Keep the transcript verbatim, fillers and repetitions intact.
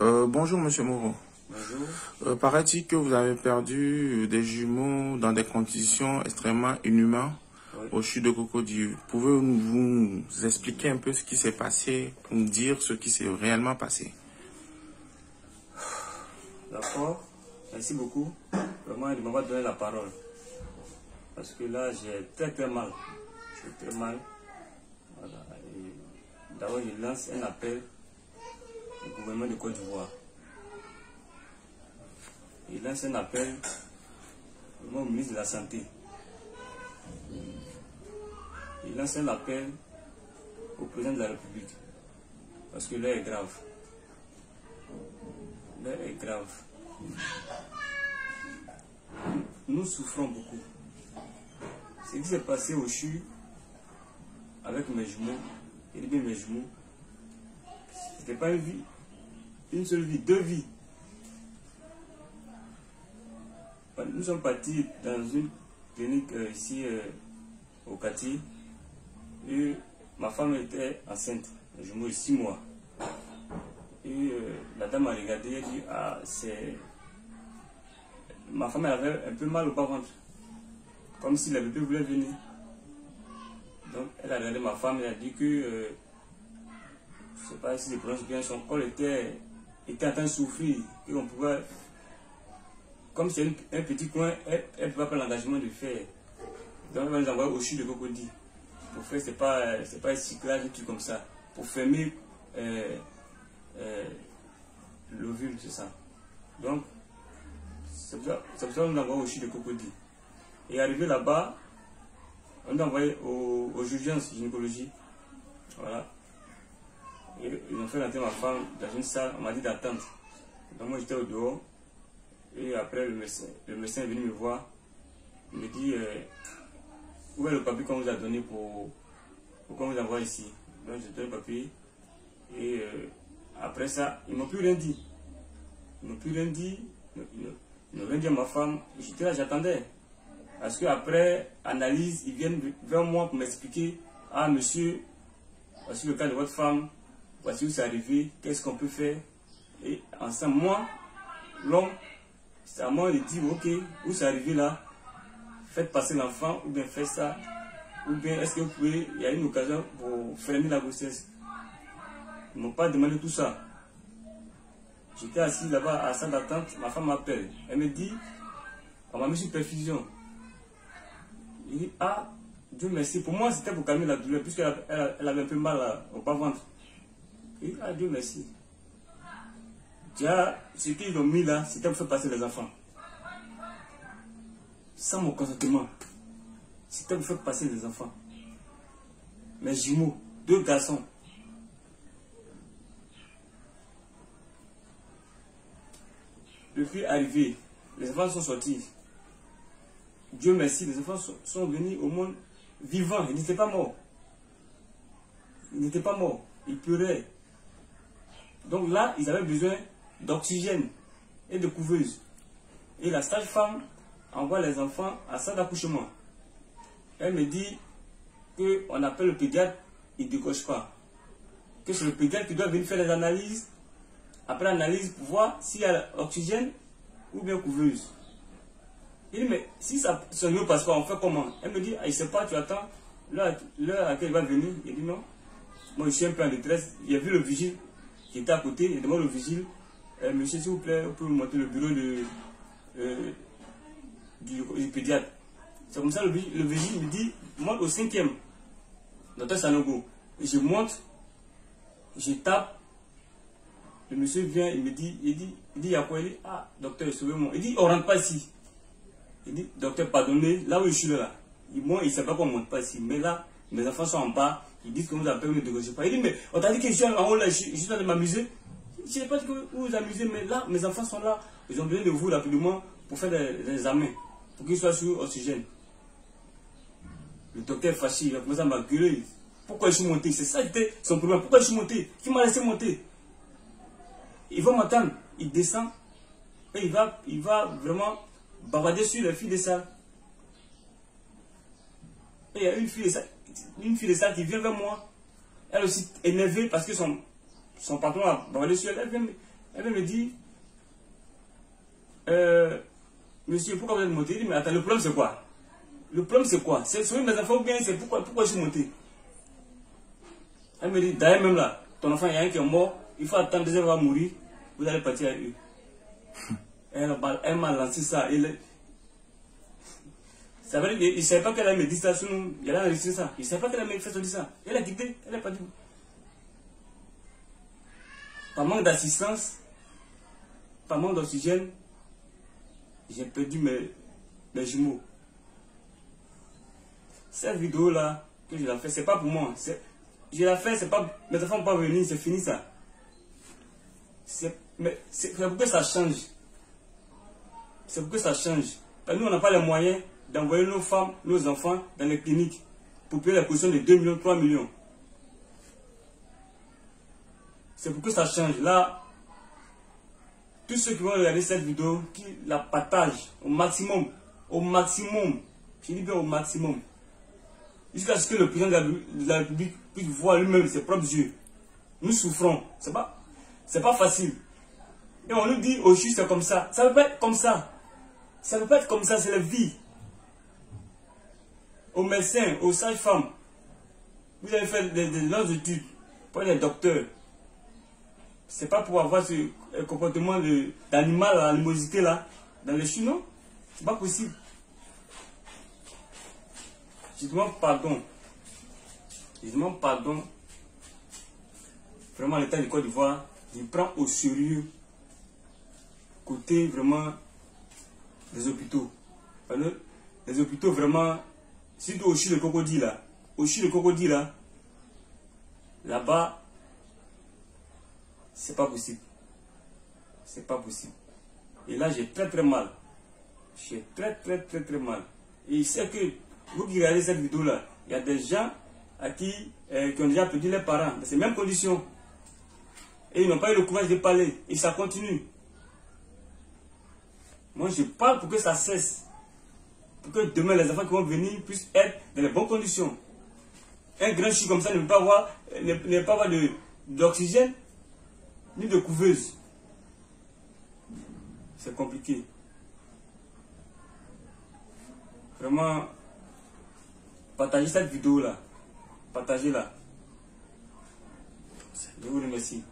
Euh, bonjour Monsieur Moreau. Bonjour. Euh, paraît-il que vous avez perdu des jumeaux dans des conditions extrêmement inhumaines Oui. au chute de Cocody. Pouvez-vous nous expliquer un peu ce qui s'est passé, pour nous dire ce qui s'est réellement passé? D'accord. Merci beaucoup. Vraiment, il m'a donné la parole. Parce que là, j'ai très très mal. J'ai très mal. Voilà. D'abord, je lance un appel au gouvernement de Côte d'Ivoire. Il lance un appel au ministre de la Santé. Il lance un appel au président de la République. Parce que l'heure est grave. L'heure est grave. Nous souffrons beaucoup. Ce qui s'est passé au C H U avec mes jumeaux, et bien mes jumeaux, c'était pas une vie, une seule vie, deux vies. Nous sommes partis dans une clinique euh, ici euh, au Kati, et ma femme était enceinte, mes jumeaux de six mois. Et euh, la dame a regardé et a dit, ah, c'est... Ma femme elle avait un peu mal au bas-ventre, comme si le bébé voulait venir. Donc elle a regardé ma femme et a dit que, euh, je ne sais pas si je prononce bien, son corps était, était en train de souffrir, et on pouvait, comme c'est un, un petit coin, elle ne pouvait pas prendre l'engagement de faire. Donc elle va nous envoyer au C H U de Cocody. Pour faire, c'est pas, c'est pas un cyclage, un truc comme ça, pour fermer euh, euh, l'ovule, c'est ça. Donc, c'est pour ça qu'on nous envoie au C H U de Cocody. Et arrivé là-bas, on nous a envoyé aux, aux urgences gynécologie. Voilà. Et ils ont fait rentrer ma femme dans une salle, on m'a dit d'attendre. Donc moi j'étais au dehors. Et après le médecin, le médecin est venu me voir. Il me dit euh, où est le papier qu'on vous a donné pour, pour qu'on vous envoie ici. Donc j'ai donné le papier. Et euh, après ça, ils ne m'ont plus rien dit. Ils ne m'ont plus rien dit. Ils n'ont rien dit à ma femme. J'étais là, j'attendais. Parce qu'après analyse, ils viennent vers moi pour m'expliquer, ah monsieur, voici le cas de votre femme, voici où c'est arrivé, qu'est-ce qu'on peut faire. Et ensemble, moi, l'homme, c'est à moi de dire, ok, où c'est arrivé là, faites passer l'enfant, ou bien faites ça, ou bien est-ce que vous pouvez, il y a une occasion pour freiner la grossesse. Ils ne m'ont pas demandé tout ça. J'étais assis là-bas à la salle d'attente, ma femme m'appelle, elle me dit, on m'a mis sur perfusion. Il dit, ah, Dieu merci. Pour moi, c'était pour calmer la douleur, puisqu'elle elle, elle avait un peu mal à, au bas-ventre. Il dit, ah, Dieu merci. Déjà, ce qu'ils ont mis là, c'était pour faire passer les enfants. Sans mon consentement. C'était pour faire passer les enfants. Mes jumeaux, deux garçons. Depuis arrivé, les enfants sont sortis. Dieu merci, les enfants sont, sont venus au monde vivants. Ils n'étaient pas morts. Ils n'étaient pas morts. Ils pleuraient. Donc là, ils avaient besoin d'oxygène et de couveuse. Et la sage-femme envoie les enfants à salle d'accouchement. Elle me dit qu'on appelle le pédiatre, il ne décoche pas. Que c'est le pédiatre qui doit venir faire les analyses. Après l'analyse, pour voir s'il y a oxygène ou bien couveuse. Il dit, mais si ça ne passe pas, on fait comment? Elle me dit, ah, il ne sait pas, tu attends l'heure à laquelle il va venir. Il dit non. Moi, je suis un peu en détresse. Il a vu le vigile qui était à côté. Il demande au vigile, eh, monsieur, s'il vous plaît, vous pouvez me montrer le bureau de, euh, du, du pédiatre. C'est comme ça, le, le vigile me dit, monte au cinquième. Docteur Sanogo. Et je monte, je tape. Le monsieur vient, il me dit, il dit, il dit, il y a quoi? Il dit, ah, docteur, sauvez-moi. Il dit, on ne rentre pas ici. Il dit, docteur, pardonnez, là où je suis là, moi, il ne sait pas qu'on ne monte pas ici. Mais là, mes enfants sont en bas, ils disent que vous avez ne dégagez pas. Il dit, mais on t'a dit que je suis en haut là, je suis en train de m'amuser. Je ne sais pas que vous vous amusez, mais là, mes enfants sont là. Ils ont besoin de vous rapidement pour faire des, des examens, pour qu'ils soient sur oxygène. Le docteur est fâché, il a commencé à m'engueuler. Pourquoi je suis monté? C'est ça c'était son problème. Pourquoi je suis monté? Qui m'a laissé monter? Il va m'attendre, il descend, et il va, il va vraiment bavarder sur les filles de salle. Et il y a une fille de salle, une fille de salle qui vient vers moi. Elle aussi énervée parce que son, son patron a bavardé sur elle. Elle vient, Elle me dit, euh, monsieur, pourquoi vous êtes monté? Il dit, mais attends, le problème c'est quoi? Le problème c'est quoi? C'est sur mes enfants ou bien c'est pourquoi, pourquoi je suis monté? Elle me dit, d'ailleurs même là, ton enfant, il y a un qui est mort, il faut attendre deux heures, va mourir, vous allez partir avec eux. Elle, elle m'a lancé ça. Il ne savait pas qu'elle allait me dire ça, sinon il allait enregistrer ça. Il ne savait pas qu'elle allait me faire ça. Elle a quitté, elle est partie. Par manque d'assistance, par manque d'oxygène, j'ai perdu mes, mes jumeaux. Cette vidéo-là, que je la fais, c'est pas pour moi. Je la fais, c'est pas. Mes enfants ne vont pas venir, c'est fini ça. C'est pour que ça change. C'est pour que ça change. Parce que nous, on n'a pas les moyens d'envoyer nos femmes, nos enfants dans les cliniques pour payer la caution de deux millions, trois millions. C'est pour que ça change. Là, tous ceux qui vont regarder cette vidéo, qui la partagent au maximum, au maximum, je dis bien au maximum, jusqu'à ce que le président de la République puisse voir lui-même ses propres yeux. Nous souffrons. C'est pas, c'est pas facile. Et on nous dit au juge c'est comme ça. Ça ne peut pas être comme ça. Ça ne peut pas être comme ça, c'est la vie. Aux médecins, aux sages-femmes, vous avez fait des, des longues études pour être des docteurs. C'est pas pour avoir ce comportement d'animal, la animosité là, dans les choux, non? C'est pas possible. Je demande pardon. Je demande pardon. Vraiment, l'État de Côte d'Ivoire, il prend au sérieux côté vraiment des hôpitaux. Les hôpitaux vraiment, surtout au CHU de Cocody là, au CHU de Cocody là, là-bas, c'est pas possible. C'est pas possible. Et là, j'ai très très mal. J'ai très très très très mal. Et il sait que vous qui regardez cette vidéo là, il y a des gens à qui, euh, qui ont déjà perdu leurs parents dans ces mêmes conditions. Et ils n'ont pas eu le courage de parler. Et ça continue. Moi, je parle pour que ça cesse. Pour que demain, les enfants qui vont venir puissent être dans les bonnes conditions. Un grand chou comme ça ne peut pas avoir, ne, ne peut pas avoir d'oxygène ni de couveuse. C'est compliqué. Vraiment, partagez cette vidéo-là. Partagez-la. Je vous remercie.